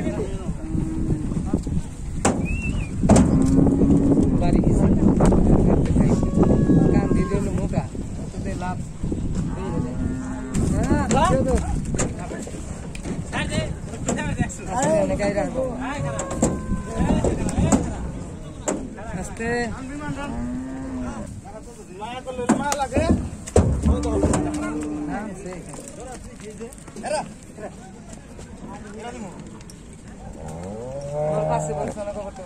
বাড়ি গেছে কান দিলে হলো মোটা তোদের লাভ গাই রাখবো আস্তে পাশে বলছানা করতে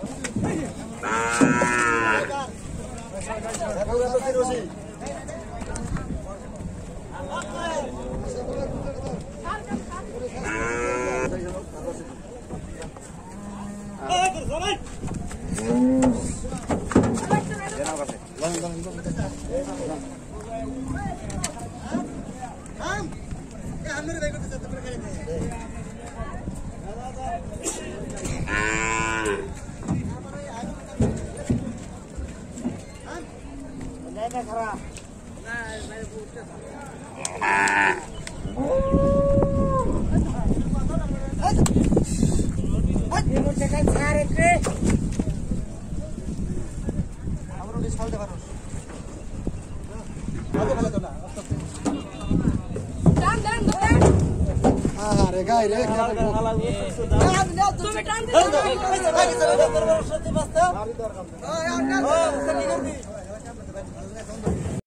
আরে গাই রে তুমি টান দিছো